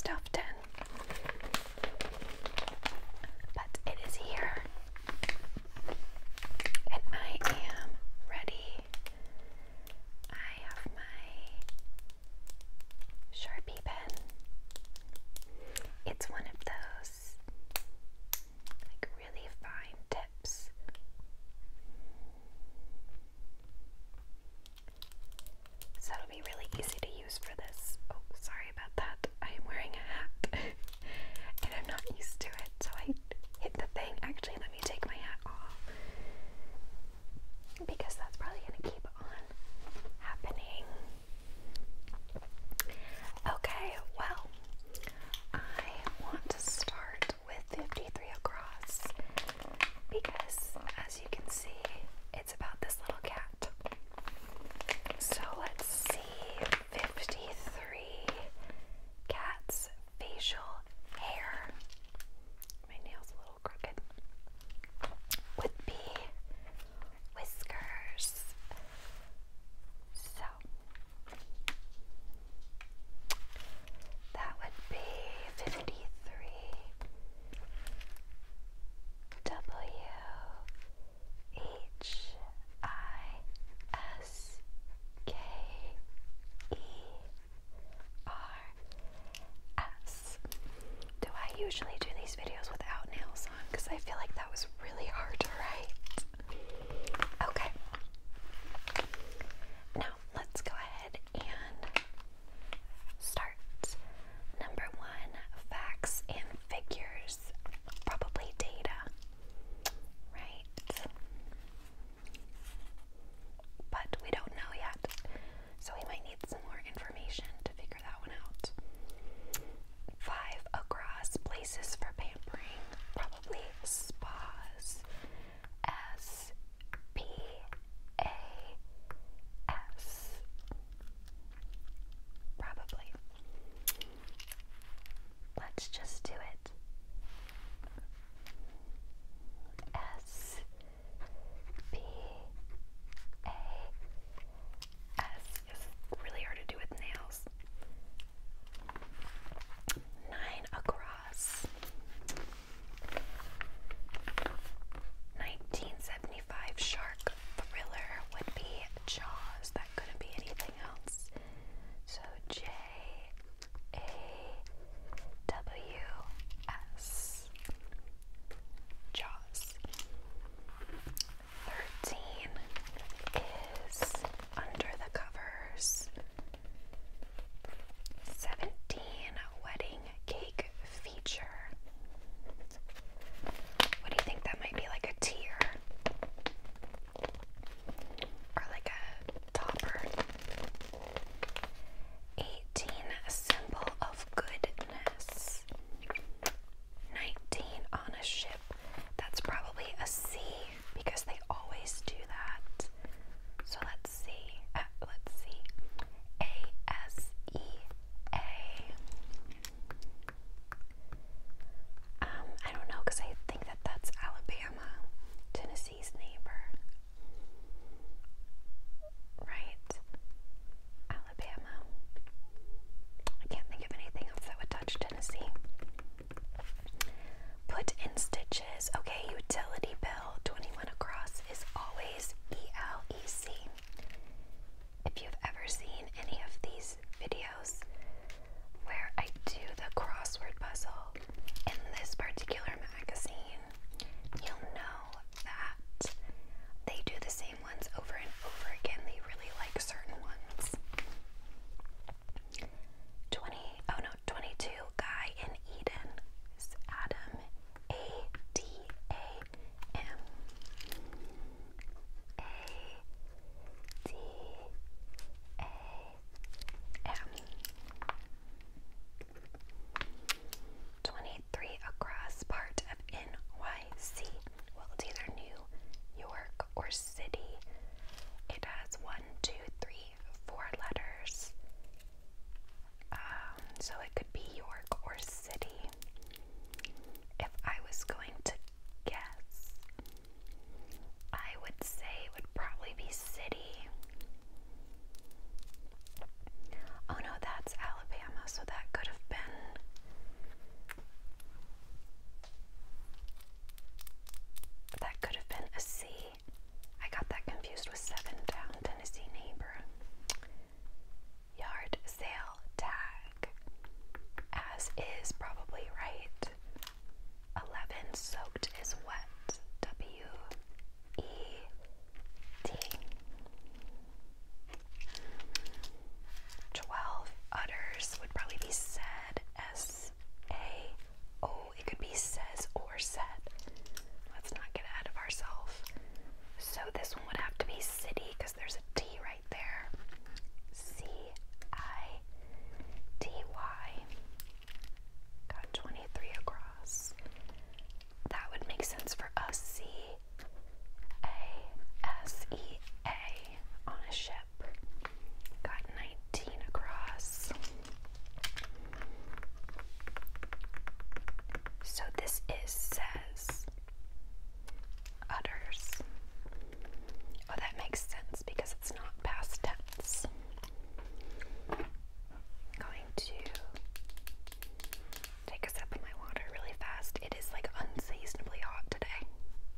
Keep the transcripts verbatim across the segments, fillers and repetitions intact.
stuffed in. But it is here. And I am ready. I have my Sharpie pen. It's one of those like really fine tips. So it'll be really easy to use for this. Oh, sorry about that. I am wearing a hat and I'm not used to it, so I hit the thing. Actually, let me take my hat off because that's probably going to keep on happening. Okay, well, I want to start with fifty-three across because, as you can see, it's about this little cat. So let's see, fifty-three cat's facial hair. My nail's a little crooked. Would be whiskers. So that would be fifty-three W H I S K E R S. Do I usually do these videos without nails on? Because I feel like that was really hard to write. Okay. Now let's go ahead and start. Number one, facts and figures. Probably data. Right? But we don't know yet. So we might need some more information to figure that one out. Five across, places for pampering. Probably spas. S P A S. Probably. Let's just do it. S P A S is really hard to do with nails. Nine across. nineteen seventy-five shark thriller would be Jaws. That couldn't be anything else. So J A W this is probably right. eleven, soaked is wet. W E T. twelve, utters would probably be said. S A O. It could be says or said. Let's not get ahead of ourselves. So this one would have to be city because there's a T right there. C I T Y. Got twenty-three across. That would make sense for us. C A S E A on a ship. Got nineteen across. So this is says. Utters. Oh, that makes sense because it's not past tense. I'm going to take a sip of my water really fast. It is like unseasonably hot today.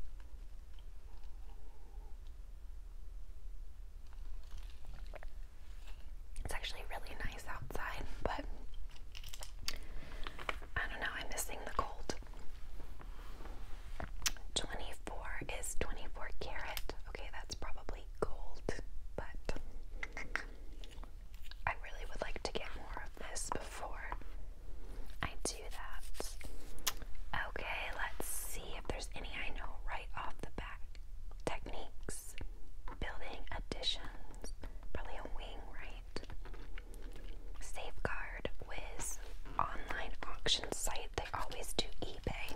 It's actually really nice outside, but I don't know, I'm missing the cold. twenty-four is twenty-four karat. Okay, that's probably gold, but I really would like to get more of this before I do that. Okay, let's see if there's any I know right off the bat. Techniques, building additions, probably a wing, right? Safeguard, Wiz, online auction site, they always do eBay.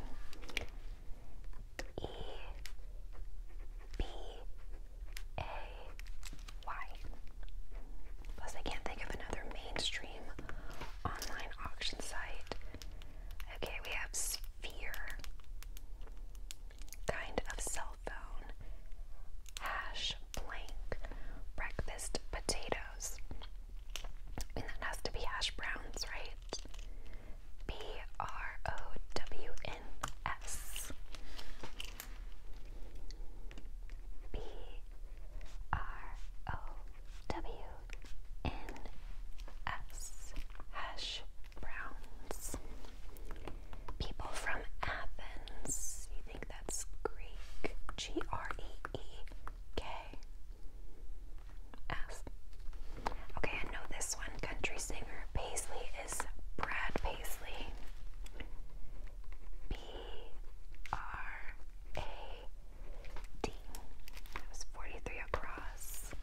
E B A Y. Plus, I can't think of another mainstream online auction site. Okay, we have Sphere, kind of cell phone, hash blank, breakfast potatoes. I mean, that has to be hash browns, right? B R O W N S. B R O W N S. Hash browns. People from Athens. You think that's Greek? G R E E K. S. Okay, I know this one. Country singer Paisley is Brad Paisley. B R A D. That was forty-three across.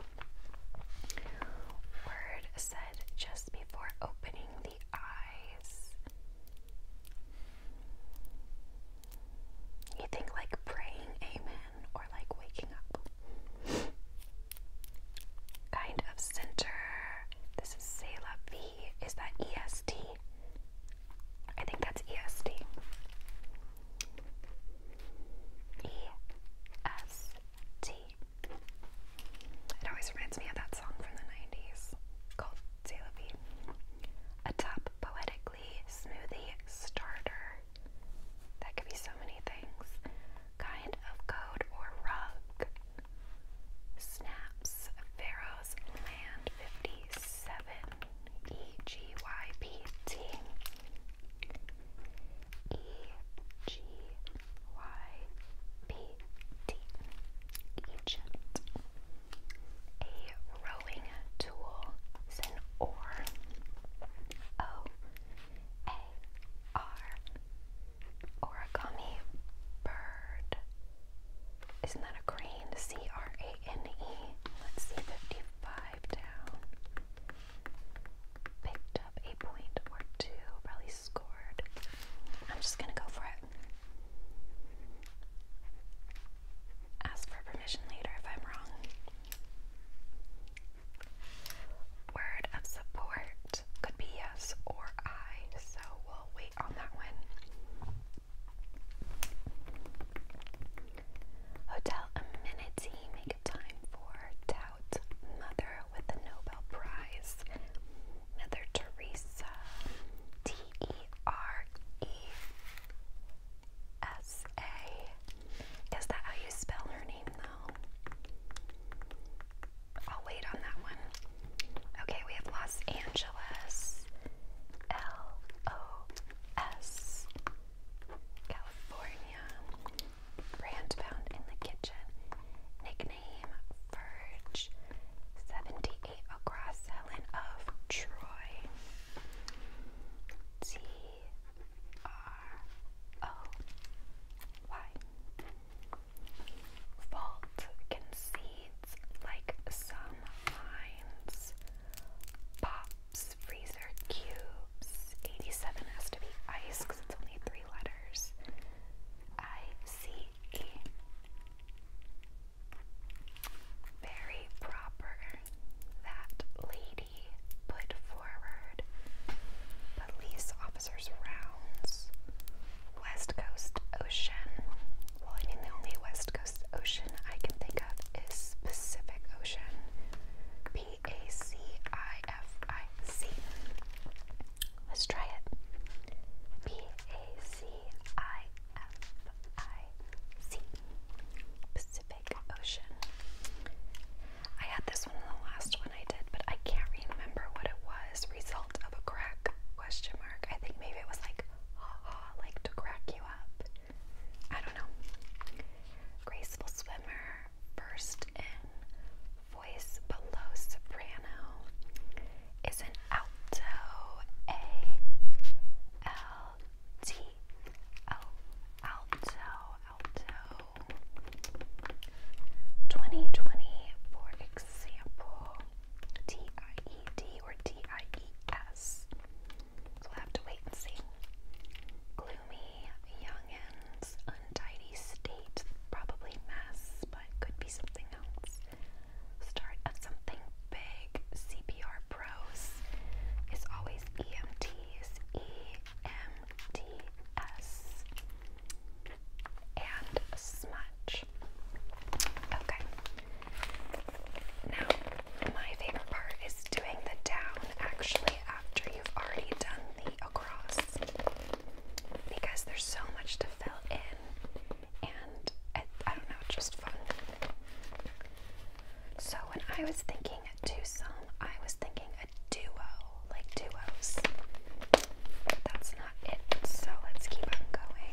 Word said just before opening the eyes. You think like praying amen or like waking up. Kind of center. This is C'est la vie. Is that E S T? I think that's E S T. E S T. It always reminds me of that song from the nineties called C'est la vie. A top poetically smoothie starter. That could be so many things. Kind of code or rug. Snaps, Pharaoh's Land fifty-seven. E G Y P T. E G Y P T. Egypt. A rowing tool is an oar. O A R. Origami bird. Isn't that a crane? C R A N E. Let's see, fifty-five down. Picked up a point or two, probably scored. I'm just gonna go for it. Ask for permission later if I'm wrong. Word of support could be yes or I, so we'll wait on that one. Hotel was thinking a twosome. I was thinking a duo, like duos. But that's not it, so let's keep on going.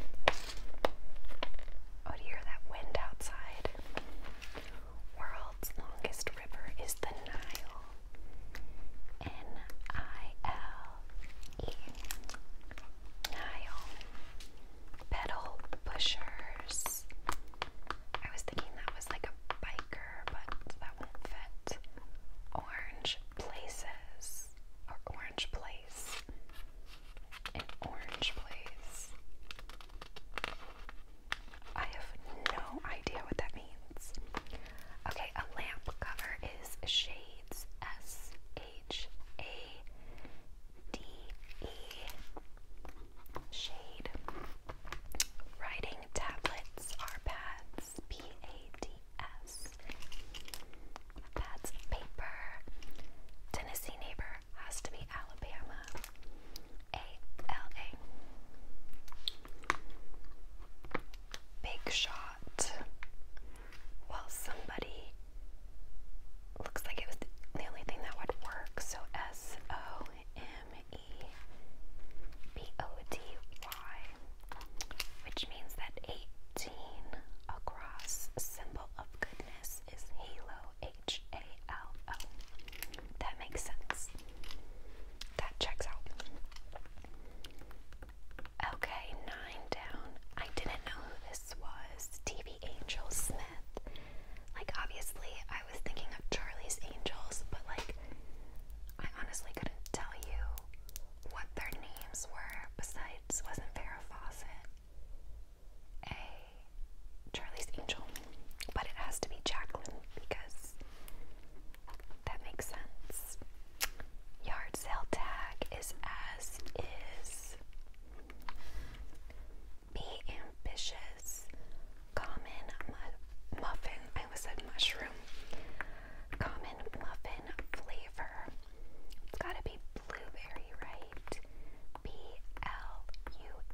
Oh, do you hear that wind outside? World's longest river is the Nile. N I L E. Nile. Pedal pushers. I was thinking that was like a biker, but that won't fit. Orange places. Or orange place. An orange place. I have no idea what that means. Okay, a lamp cover is shades. S H A D E. Shade. Writing tablets are pads. P A D S. Pads of paper. Tennessee neighbor has to be Alabama. A L A. Big shot. Well, somebody looks like it was the only thing that would work. So S O M E B O D Y, which means that eighteen across, symbol of goodness, is halo. H A L O. That makes sense. That checks out. Okay, nine down. I didn't know who this was. T V Angel Smith. Like, obviously, I was thinking of Charlie's Angels, but like, I honestly couldn't tell you what their names were. Besides, wasn't Farrah Fawcett a Charlie's Angel? But it has to be Jacqueline because that makes sense. Yard sale tag is as is. Be ambitious. Common mu muffin. I almost said mushroom. Common muffin flavor. It's gotta be blueberry, right? B L U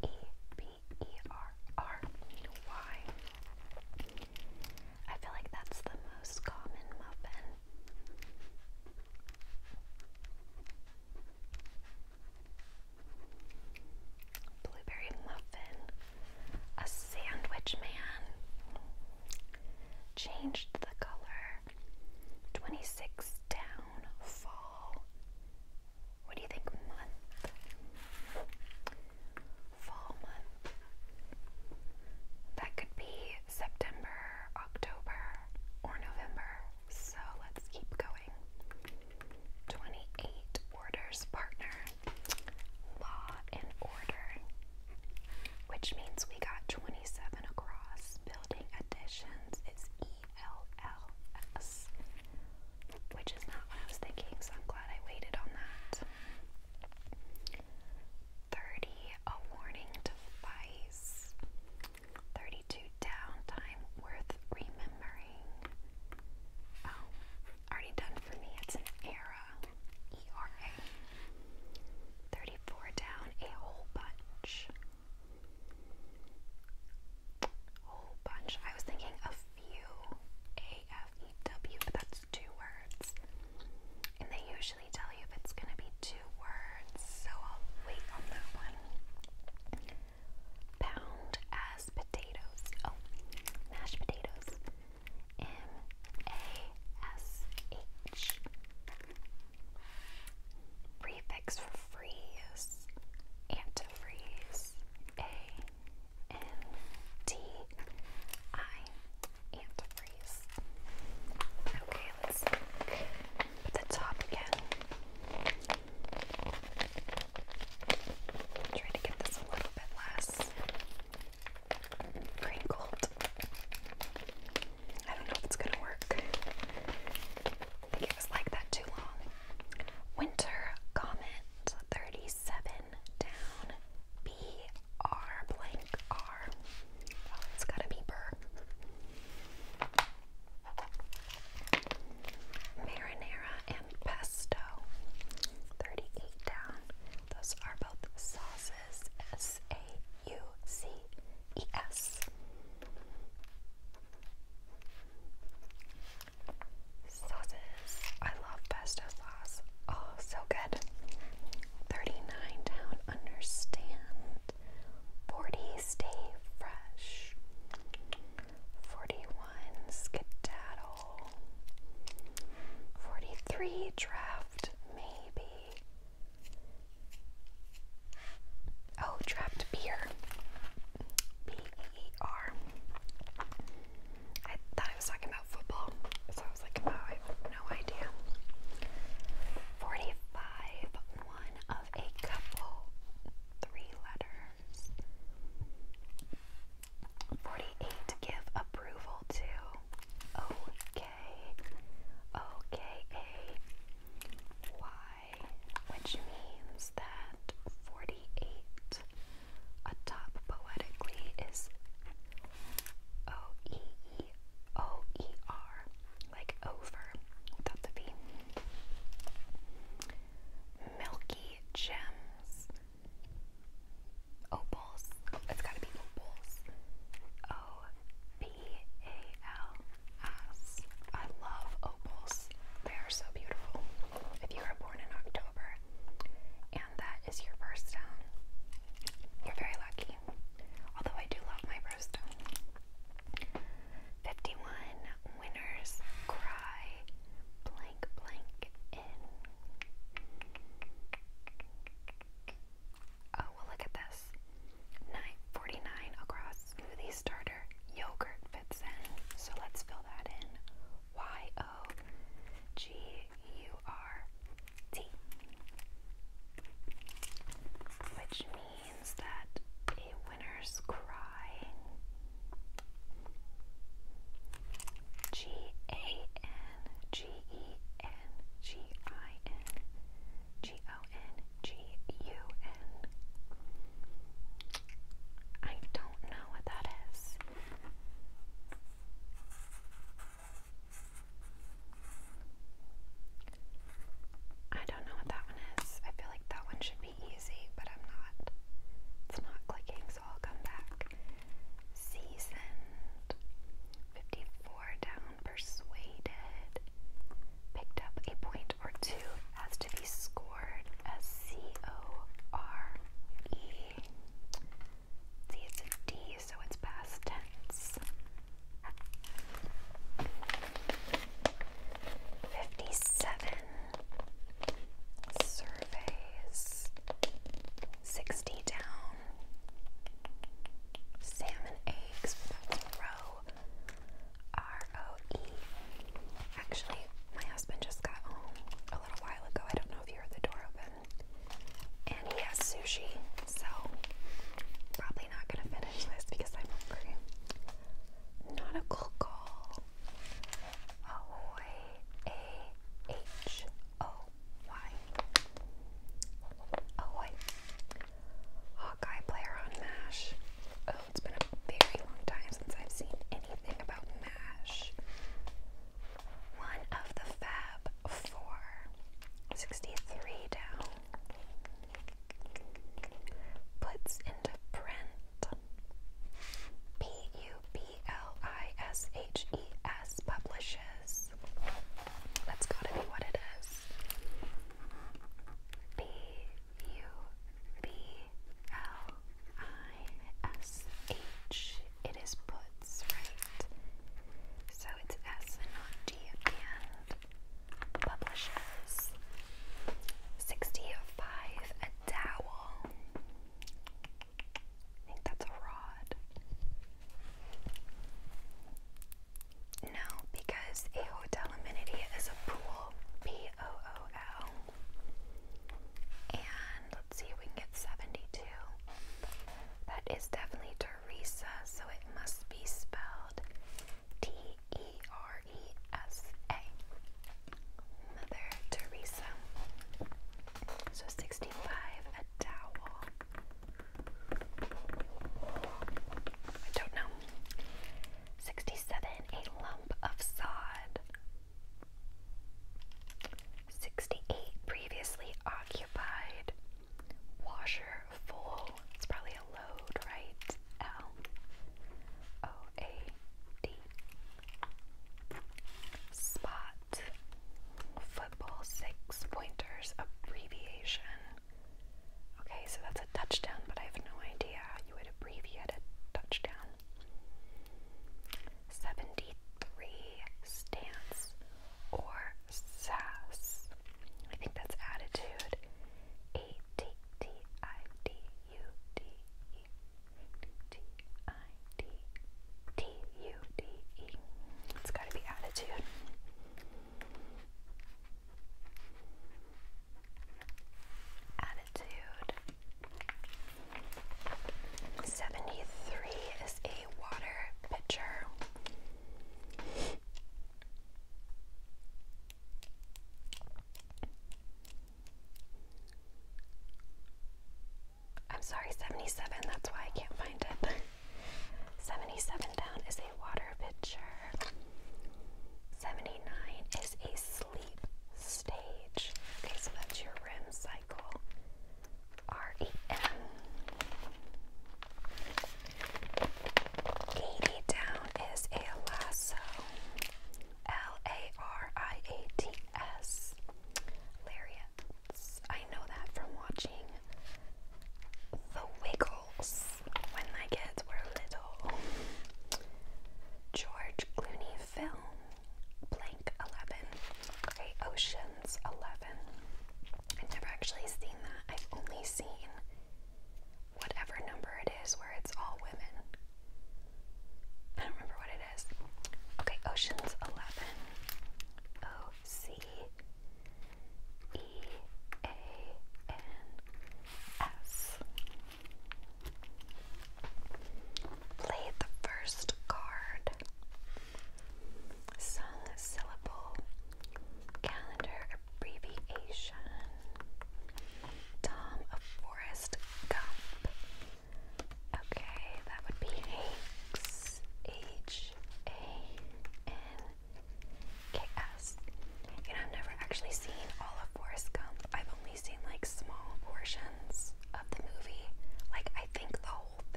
sorry, seventy-seven, that's why I can't find it. seventy-seven down is a water pitcher. seventy-nine